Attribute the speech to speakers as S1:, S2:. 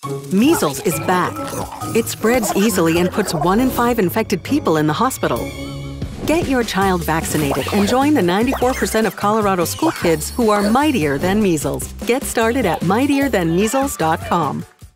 S1: Measles is back. It spreads easily and puts 1 in 5 infected people in the hospital. Get your child vaccinated and join the 94% of Colorado school kids who are mightier than measles. Get started at mightierthanmeasles.com.